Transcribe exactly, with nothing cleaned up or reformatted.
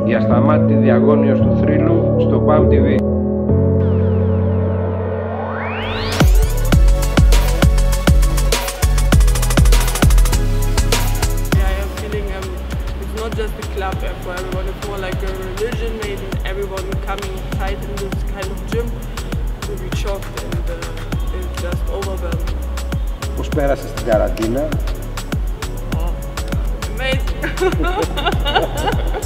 Η ασταμάτητη διαγώνιος του θρύλου στο ΠΑΜ τι βι. Not just a club for everyone, it's more like a religion, maybe everyone coming tight in this kind of gym will be shocked and uh, it's just overwhelming. Πώς πέρασες την καραντίνα? Oh, amazing!